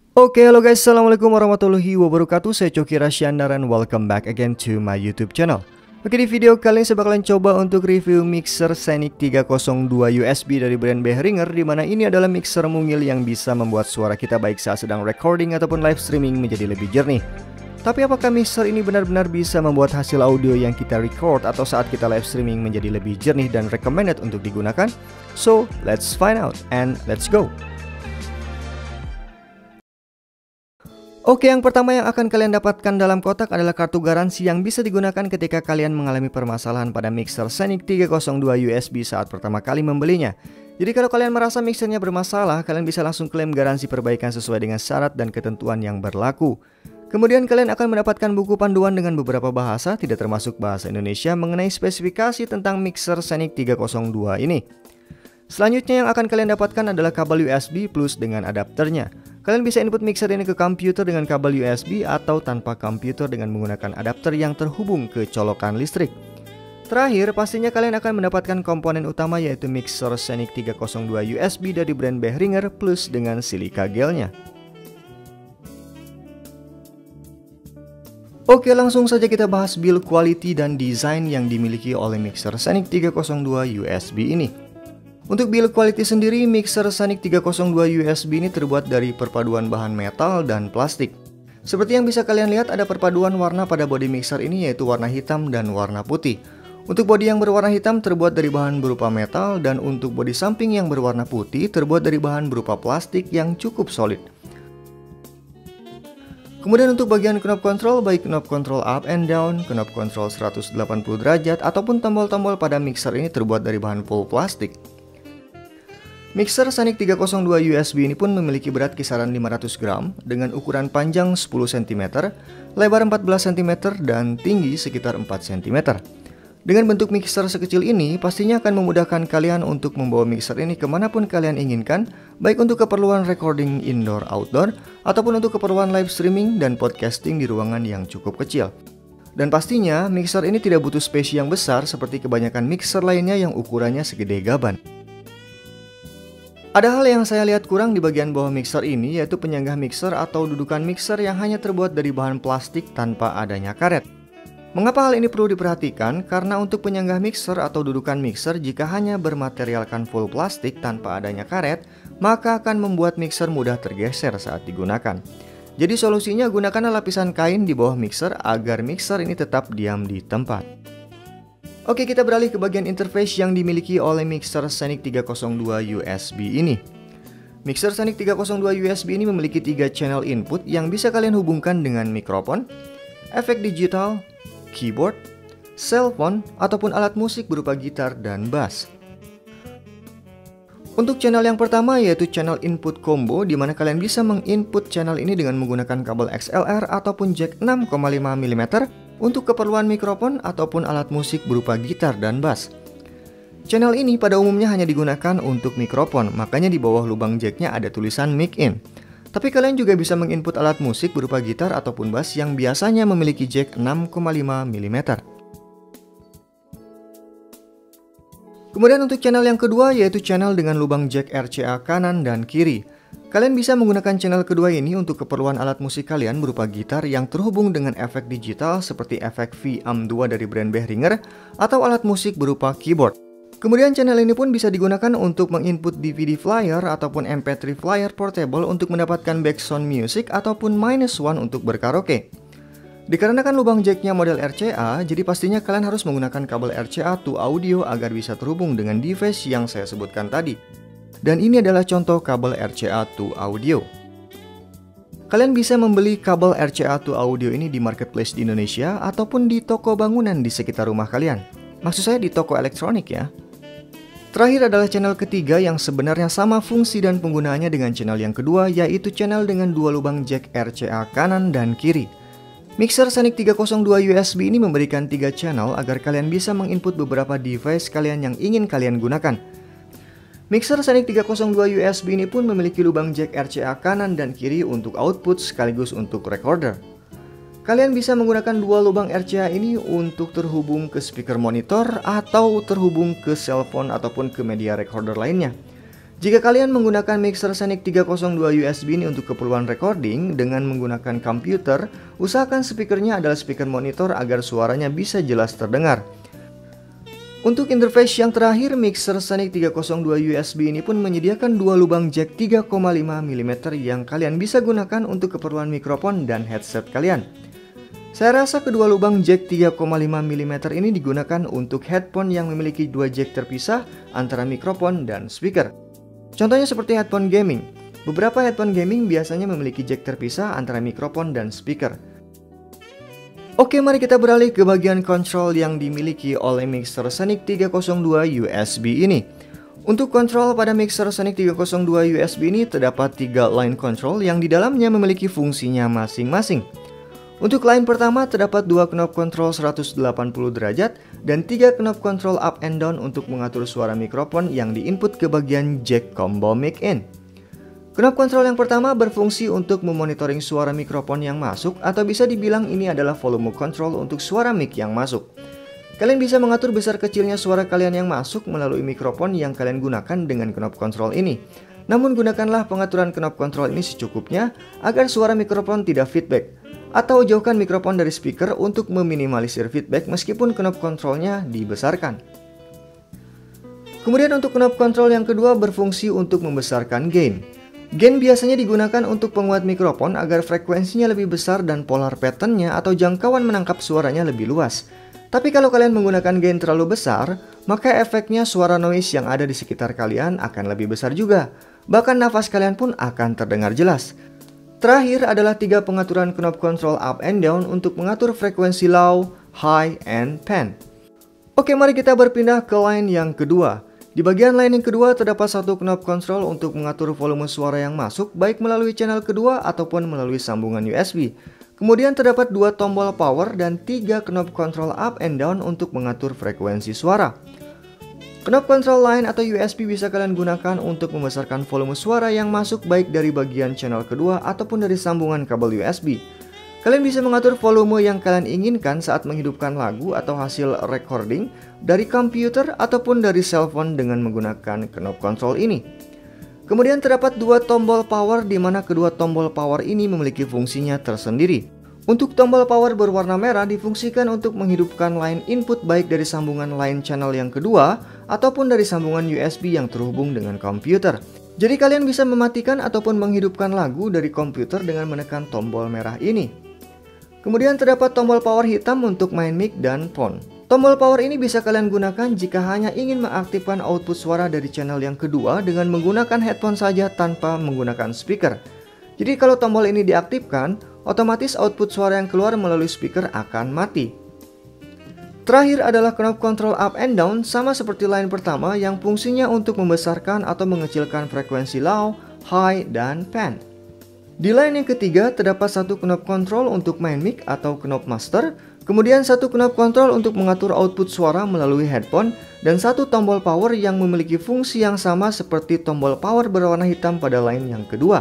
Oke, halo guys, assalamualaikum warahmatullahi wabarakatuh. Saya Coki Rasyandar and welcome back again to my YouTube channel. Oke, di video kali ini saya bakalan coba untuk review mixer Senic 302 USB dari brand Behringer, dimana ini adalah mixer mungil yang bisa membuat suara kita baik saat sedang recording ataupun live streaming menjadi lebih jernih. Tapi apakah mixer ini benar-benar bisa membuat hasil audio yang kita record atau saat kita live streaming menjadi lebih jernih dan recommended untuk digunakan? So, let's find out and let's go. Oke, yang pertama yang akan kalian dapatkan dalam kotak adalah kartu garansi yang bisa digunakan ketika kalian mengalami permasalahan pada mixer Senic 302 USB saat pertama kali membelinya. Jadi kalau kalian merasa mixernya bermasalah, kalian bisa langsung klaim garansi perbaikan sesuai dengan syarat dan ketentuan yang berlaku. Kemudian kalian akan mendapatkan buku panduan dengan beberapa bahasa, tidak termasuk bahasa Indonesia, mengenai spesifikasi tentang mixer Senic 302 ini. Selanjutnya yang akan kalian dapatkan adalah kabel USB plus dengan adapternya. Kalian bisa input mixer ini ke komputer dengan kabel USB atau tanpa komputer dengan menggunakan adapter yang terhubung ke colokan listrik. Terakhir, pastinya kalian akan mendapatkan komponen utama yaitu mixer Senic 302 USB dari brand Behringer plus dengan silika gelnya. Oke, langsung saja kita bahas build quality dan desain yang dimiliki oleh mixer Senic 302 USB ini. Untuk build quality sendiri, mixer Senic 302 USB ini terbuat dari perpaduan bahan metal dan plastik. Seperti yang bisa kalian lihat, ada perpaduan warna pada bodi mixer ini yaitu warna hitam dan warna putih. Untuk bodi yang berwarna hitam terbuat dari bahan berupa metal, dan untuk bodi samping yang berwarna putih terbuat dari bahan berupa plastik yang cukup solid. Kemudian untuk bagian knob control, baik knob control up and down, knob control 180 derajat, ataupun tombol-tombol pada mixer ini terbuat dari bahan full plastik. Mixer Senic 302 USB ini pun memiliki berat kisaran 500 gram dengan ukuran panjang 10 cm, lebar 14 cm, dan tinggi sekitar 4 cm. Dengan bentuk mixer sekecil ini, pastinya akan memudahkan kalian untuk membawa mixer ini kemanapun kalian inginkan, baik untuk keperluan recording indoor-outdoor, ataupun untuk keperluan live streaming dan podcasting di ruangan yang cukup kecil. Dan pastinya, mixer ini tidak butuh spasi yang besar seperti kebanyakan mixer lainnya yang ukurannya segede gaban. Ada hal yang saya lihat kurang di bagian bawah mixer ini, yaitu penyanggah mixer atau dudukan mixer yang hanya terbuat dari bahan plastik tanpa adanya karet. Mengapa hal ini perlu diperhatikan? Karena untuk penyanggah mixer atau dudukan mixer jika hanya bermaterialkan full plastik tanpa adanya karet, maka akan membuat mixer mudah tergeser saat digunakan. Jadi solusinya gunakanlah lapisan kain di bawah mixer agar mixer ini tetap diam di tempat. Oke, kita beralih ke bagian interface yang dimiliki oleh mixer Senic 302 USB ini. Mixer Senic 302 USB ini memiliki 3 channel input yang bisa kalian hubungkan dengan mikrofon, efek digital, keyboard, cellphone, ataupun alat musik berupa gitar dan bass. Untuk channel yang pertama yaitu channel input combo, di mana kalian bisa menginput channel ini dengan menggunakan kabel XLR ataupun jack 6,5 mm untuk keperluan mikrofon ataupun alat musik berupa gitar dan bass. Channel ini pada umumnya hanya digunakan untuk mikrofon, makanya di bawah lubang jacknya ada tulisan mic in. Tapi kalian juga bisa menginput alat musik berupa gitar ataupun bass yang biasanya memiliki jack 6,5 mm. Kemudian untuk channel yang kedua yaitu channel dengan lubang jack RCA kanan dan kiri. Kalian bisa menggunakan channel kedua ini untuk keperluan alat musik kalian berupa gitar yang terhubung dengan efek digital seperti efek VM2 dari brand Behringer atau alat musik berupa keyboard. Kemudian channel ini pun bisa digunakan untuk menginput DVD flyer ataupun MP3 flyer portable untuk mendapatkan background music ataupun -1 untuk berkaraoke. Dikarenakan lubang jacknya model RCA, jadi pastinya kalian harus menggunakan kabel RCA to audio agar bisa terhubung dengan device yang saya sebutkan tadi. Dan ini adalah contoh kabel RCA to audio. Kalian bisa membeli kabel RCA to audio ini di marketplace di Indonesia ataupun di toko bangunan di sekitar rumah kalian. Maksud saya di toko elektronik ya. Terakhir adalah channel ketiga yang sebenarnya sama fungsi dan penggunaannya dengan channel yang kedua, yaitu channel dengan dua lubang jack RCA kanan dan kiri. Mixer Senic 302 USB ini memberikan 3 channel agar kalian bisa menginput beberapa device kalian yang ingin kalian gunakan. Mixer Senic 302 USB ini pun memiliki lubang jack RCA kanan dan kiri untuk output sekaligus untuk recorder. Kalian bisa menggunakan dua lubang RCA ini untuk terhubung ke speaker monitor atau terhubung ke cellphone ataupun ke media recorder lainnya. Jika kalian menggunakan mixer Sonic 302 USB ini untuk keperluan recording dengan menggunakan komputer, usahakan speakernya adalah speaker monitor agar suaranya bisa jelas terdengar. Untuk interface yang terakhir, mixer Sonic 302 USB ini pun menyediakan dua lubang jack 3,5 mm yang kalian bisa gunakan untuk keperluan mikrofon dan headset kalian. Saya rasa kedua lubang jack 3,5 mm ini digunakan untuk headphone yang memiliki dua jack terpisah antara mikrofon dan speaker. Contohnya seperti headphone gaming. Beberapa headphone gaming biasanya memiliki jack terpisah antara mikrofon dan speaker. Oke, mari kita beralih ke bagian kontrol yang dimiliki oleh mixer Sonic 302 USB ini. Untuk kontrol pada mixer Sonic 302 USB ini terdapat 3 line control yang di dalamnya memiliki fungsinya masing-masing. Untuk line pertama terdapat 2 knob kontrol 180 derajat dan 3 knob kontrol up and down untuk mengatur suara mikrofon yang diinput ke bagian jack combo mic in. Knob kontrol yang pertama berfungsi untuk memonitoring suara mikrofon yang masuk, atau bisa dibilang ini adalah volume control untuk suara mic yang masuk. Kalian bisa mengatur besar kecilnya suara kalian yang masuk melalui mikrofon yang kalian gunakan dengan knob kontrol ini. Namun gunakanlah pengaturan knob kontrol ini secukupnya agar suara mikrofon tidak feedback. Atau jauhkan mikrofon dari speaker untuk meminimalisir feedback meskipun knob kontrolnya dibesarkan. Kemudian untuk knob kontrol yang kedua berfungsi untuk membesarkan gain. Gain biasanya digunakan untuk penguat mikrofon agar frekuensinya lebih besar dan polar patternnya atau jangkauan menangkap suaranya lebih luas. Tapi kalau kalian menggunakan gain terlalu besar, maka efeknya suara noise yang ada di sekitar kalian akan lebih besar juga. Bahkan nafas kalian pun akan terdengar jelas. Terakhir adalah 3 pengaturan knob control up and down untuk mengatur frekuensi low, high, and pan. Oke, mari kita berpindah ke line yang kedua. Di bagian line yang kedua terdapat 1 knob control untuk mengatur volume suara yang masuk baik melalui channel kedua ataupun melalui sambungan USB. Kemudian terdapat 2 tombol power dan 3 knob control up and down untuk mengatur frekuensi suara. Knob control line atau USB bisa kalian gunakan untuk membesarkan volume suara yang masuk baik dari bagian channel kedua ataupun dari sambungan kabel USB. Kalian bisa mengatur volume yang kalian inginkan saat menghidupkan lagu atau hasil recording dari komputer ataupun dari cellphone dengan menggunakan knob control ini. Kemudian terdapat 2 tombol power di mana kedua tombol power ini memiliki fungsinya tersendiri. Untuk tombol power berwarna merah difungsikan untuk menghidupkan line input baik dari sambungan line channel yang kedua ataupun dari sambungan USB yang terhubung dengan komputer. Jadi kalian bisa mematikan ataupun menghidupkan lagu dari komputer dengan menekan tombol merah ini. Kemudian terdapat tombol power hitam untuk main mic dan phone. Tombol power ini bisa kalian gunakan jika hanya ingin mengaktifkan output suara dari channel yang kedua dengan menggunakan headphone saja tanpa menggunakan speaker. Jadi kalau tombol ini diaktifkan, otomatis output suara yang keluar melalui speaker akan mati. Terakhir adalah knob control up and down sama seperti line pertama yang fungsinya untuk membesarkan atau mengecilkan frekuensi low, high, dan pan. Di line yang ketiga terdapat 1 knob control untuk main mic atau knob master, kemudian 1 knob control untuk mengatur output suara melalui headphone, dan 1 tombol power yang memiliki fungsi yang sama seperti tombol power berwarna hitam pada line yang kedua.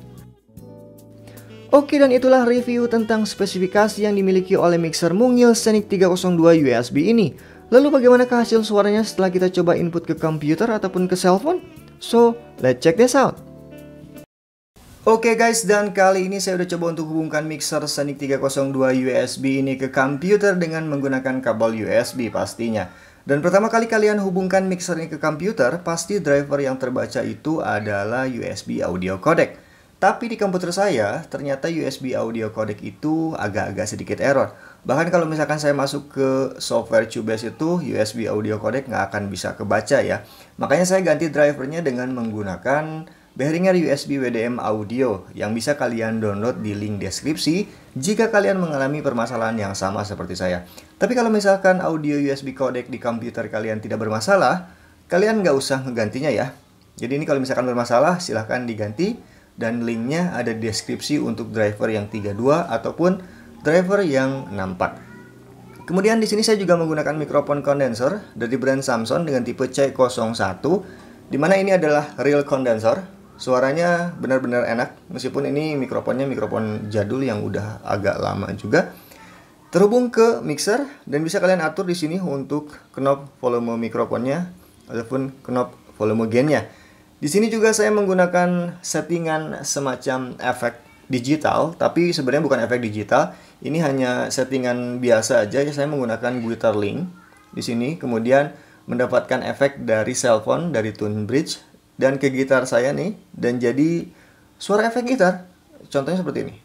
Oke, dan itulah review tentang spesifikasi yang dimiliki oleh mixer mungil Sonic 302 USB ini. Lalu bagaimanakah hasil suaranya setelah kita coba input ke komputer ataupun ke cellphone? So, let's check this out. Oke guys, dan kali ini saya udah coba untuk hubungkan mixer Sonic 302 USB ini ke komputer dengan menggunakan kabel USB pastinya. Dan pertama kali kalian hubungkan mixer ini ke komputer, pasti driver yang terbaca itu adalah USB audio codec. Tapi di komputer saya, ternyata USB audio codec itu agak-agak sedikit error. Bahkan kalau misalkan saya masuk ke software Cubase itu, USB audio codec nggak akan bisa kebaca ya. Makanya saya ganti drivernya dengan menggunakan Behringer USB WDM Audio yang bisa kalian download di link deskripsi jika kalian mengalami permasalahan yang sama seperti saya. Tapi kalau misalkan audio USB codec di komputer kalian tidak bermasalah, kalian nggak usah ngegantinya ya. Jadi ini kalau misalkan bermasalah, silahkan diganti dan linknya ada di deskripsi untuk driver yang 32 ataupun driver yang 64. Kemudian di sini saya juga menggunakan mikrofon kondenser dari brand Samson dengan tipe C01, di mana ini adalah real condenser. Suaranya benar-benar enak, meskipun ini mikrofonnya mikrofon jadul yang udah agak lama juga. Terhubung ke mixer dan bisa kalian atur di sini untuk knob volume mikrofonnya ataupun knob volume gainnya. Di sini juga saya menggunakan settingan semacam efek digital, tapi sebenarnya bukan efek digital. Ini hanya settingan biasa aja. Saya menggunakan Guitar Link di sini, kemudian mendapatkan efek dari cellphone, dari Tune Bridge, dan ke gitar saya nih, dan jadi suara efek gitar. Contohnya seperti ini.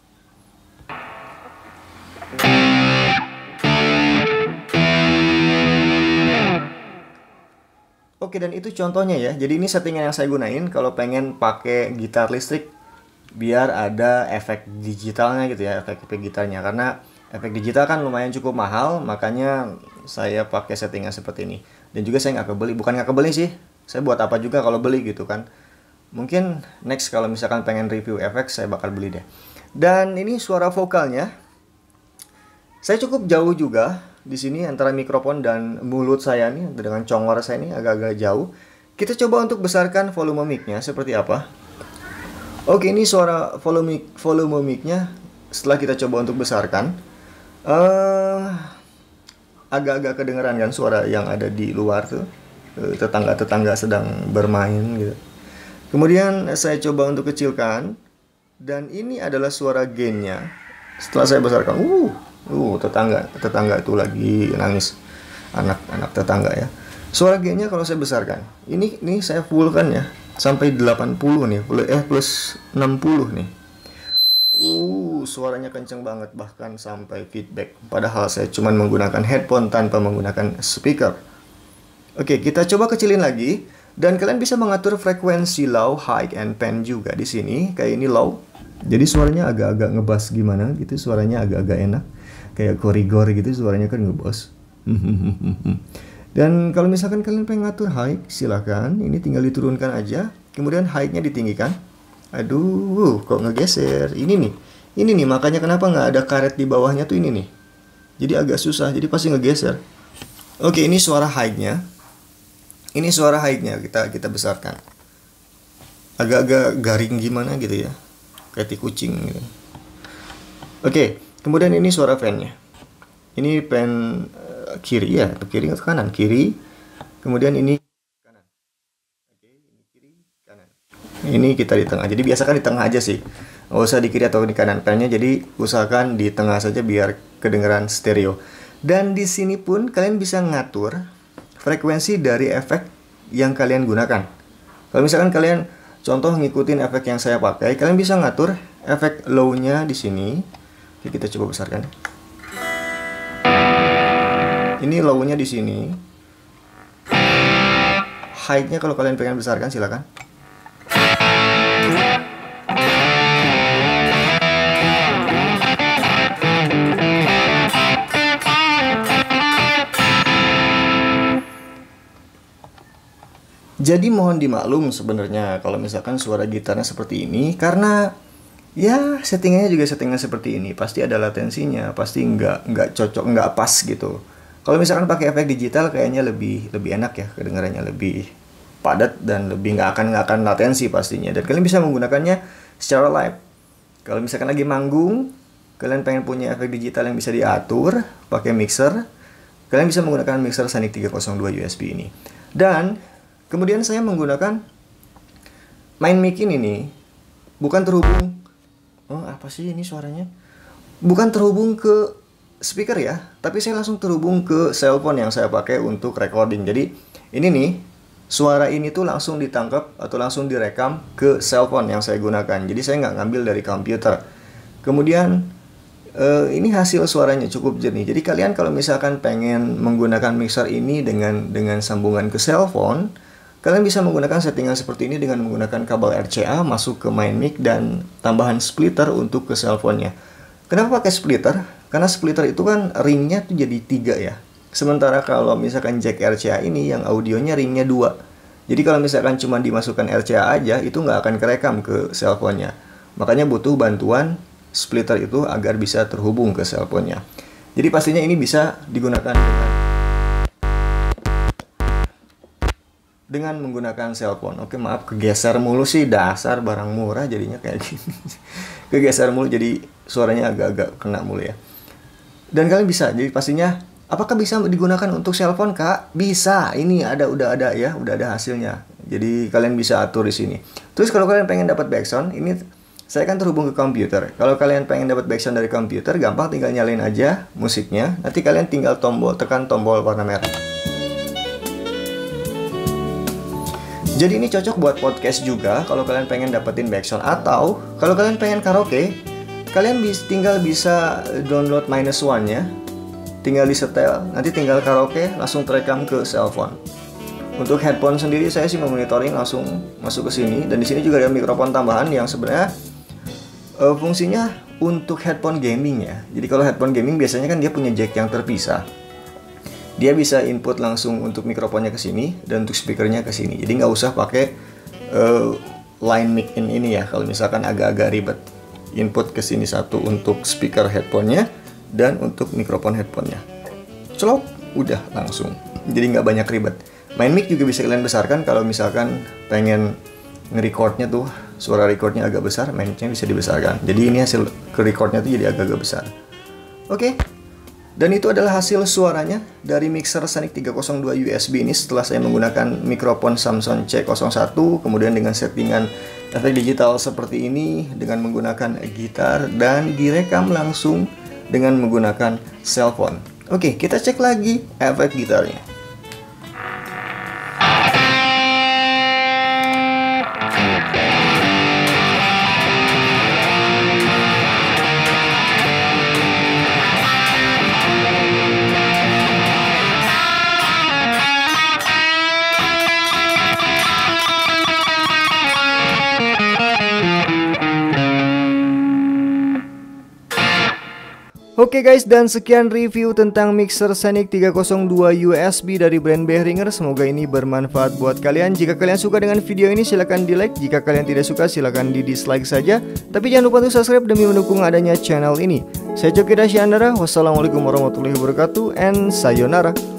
Oke, dan itu contohnya ya. Jadi ini settingan yang saya gunain kalau pengen pakai gitar listrik biar ada efek digitalnya gitu ya, efek gitarnya. Karena efek digital kan lumayan cukup mahal, makanya saya pakai settingan seperti ini. Dan juga saya nggak kebeli, bukan nggak kebeli sih. Saya buat apa juga kalau beli gitu kan. Mungkin next kalau misalkan pengen review efek, saya bakal beli deh. Dan ini suara vokalnya. Saya cukup jauh juga di sini antara mikrofon dan mulut saya nih, dengan congor saya ini agak-agak jauh. Kita coba untuk besarkan volume mic-nya seperti apa. Oke, ini suara volume mic-nya setelah kita coba untuk besarkan. Agak-agak kedengeran kan suara yang ada di luar tuh. Tetangga-tetangga sedang bermain gitu. Kemudian saya coba untuk kecilkan. Dan ini adalah suara gain-nya. Setelah saya besarkan, tetangga itu lagi nangis, anak tetangga ya. Suara gain-nya kalau saya besarkan, ini saya fullkan ya sampai 80 nih, plus 60 nih. Suaranya kenceng banget, bahkan sampai feedback. Padahal saya cuma menggunakan headphone tanpa menggunakan speaker. Oke, kita coba kecilin lagi. Dan kalian bisa mengatur frekuensi low, high, and pan juga di sini. Kayak ini low. Jadi suaranya agak-agak ngebas gimana gitu, suaranya agak-agak enak. Kayak korigor gitu, suaranya kan ngebas. Dan kalau misalkan kalian pengen ngatur high, silakan. Ini tinggal diturunkan aja. Kemudian high-nya ditinggikan. Aduh, kok ngegeser. Ini nih, makanya kenapa nggak ada karet di bawahnya tuh ini nih. Jadi agak susah, jadi pasti ngegeser. Oke, ini suara high-nya. Ini suara high-nya kita besarkan. Agak-agak garing gimana gitu ya. Kayak kucing gitu. Oke, kemudian ini suara fan-nya. Ini fan kiri ya, atau kiri atau kanan? Kiri. Kemudian ini kanan. Oke, ini kiri, kanan. Ini kita di tengah. Jadi biasakan di tengah aja sih. Nggak usah di kiri atau di kanan. Fan-nya jadi usahakan di tengah saja biar kedengeran stereo. Dan di sini pun kalian bisa ngatur frekuensi dari efek yang kalian gunakan. Kalau misalkan kalian contoh ngikutin efek yang saya pakai, kalian bisa ngatur efek low-nya di sini. Oke, kita coba besarkan. Ini low-nya di sini. High-nya kalau kalian pengen besarkan silakan. Jadi mohon dimaklum sebenarnya kalau misalkan suara gitarnya seperti ini, karena ya settingannya juga settingan seperti ini, pasti ada latensinya, pasti nggak cocok, nggak pas gitu. Kalau misalkan pakai efek digital kayaknya lebih enak ya, kedengarannya lebih padat dan lebih nggak akan latensi pastinya. Dan kalian bisa menggunakannya secara live. Kalau misalkan lagi manggung, kalian pengen punya efek digital yang bisa diatur pakai mixer, kalian bisa menggunakan mixer Sonic 302 USB ini. Dan kemudian saya menggunakan main mic ini nih, bukan terhubung. Apa sih ini suaranya? Bukan terhubung ke speaker ya, tapi saya langsung terhubung ke cellphone yang saya pakai untuk recording. Jadi ini nih, suara ini tuh langsung ditangkap atau langsung direkam ke cellphone yang saya gunakan. Jadi saya nggak ngambil dari komputer. Kemudian ini hasil suaranya cukup jernih. Jadi kalian kalau misalkan pengen menggunakan mixer ini dengan sambungan ke cellphone, kalian bisa menggunakan settingan seperti ini dengan menggunakan kabel RCA masuk ke main mic dan tambahan splitter untuk ke cellphone-nya. Kenapa pakai splitter? Karena splitter itu kan ringnya tuh jadi 3 ya. Sementara kalau misalkan jack RCA ini yang audionya ringnya 2. Jadi kalau misalkan cuma dimasukkan RCA aja, itu nggak akan kerekam ke cellphone-nya. Makanya butuh bantuan splitter itu agar bisa terhubung ke cellphone-nya. Jadi pastinya ini bisa digunakan dengan menggunakan cellphone. Oke, maaf kegeser mulu sih, dasar barang murah jadinya kayak gini. Kegeser mulu jadi suaranya agak-agak kena mulu ya. Dan kalian bisa, jadi pastinya Apakah bisa digunakan untuk cellphone, Kak? Bisa. Ini udah ada hasilnya. Jadi kalian bisa atur di sini. Terus kalau kalian pengen dapat background, ini saya kan terhubung ke komputer. Kalau kalian pengen dapat background dari komputer, gampang, tinggal nyalain aja musiknya. Nanti kalian tinggal tekan tombol warna merah. Jadi ini cocok buat podcast juga kalau kalian pengen dapetin background, atau kalau kalian pengen karaoke, kalian tinggal bisa download -1-nya. Tinggal disetel, nanti tinggal karaoke, langsung terekam ke cellphone. Untuk headphone sendiri saya sih memonitoring langsung masuk ke sini, dan di sini juga ada mikrofon tambahan yang sebenarnya fungsinya untuk headphone gaming ya. Jadi kalau headphone gaming biasanya kan dia punya jack yang terpisah. Dia bisa input langsung untuk mikrofonnya ke sini dan untuk speakernya ke sini. Jadi nggak usah pakai line mic in ini ya. Kalau misalkan agak-agak ribet, input ke sini satu untuk speaker headphone-nya dan untuk mikrofon headphone-nya. Celok, udah langsung. Jadi nggak banyak ribet. Main mic juga bisa kalian besarkan kalau misalkan pengen nge-recordnya tuh suara recordnya agak besar, main mic-nya bisa dibesarkan. Jadi ini hasil ke recordnya tuh jadi agak-agak besar. Oke. Dan itu adalah hasil suaranya dari mixer Sonic 302 USB ini setelah saya menggunakan mikrofon Samson C01, kemudian dengan settingan efek digital seperti ini dengan menggunakan gitar dan direkam langsung dengan menggunakan cellphone. Oke, kita cek lagi efek gitarnya. Oke guys, dan sekian review tentang mixer Sonic 302 USB dari brand Behringer. Semoga ini bermanfaat buat kalian. Jika kalian suka dengan video ini silahkan di like. Jika kalian tidak suka silahkan di dislike saja. Tapi jangan lupa untuk subscribe demi mendukung adanya channel ini. Saya Coki Dasyandara. Wassalamualaikum warahmatullahi wabarakatuh, and sayonara.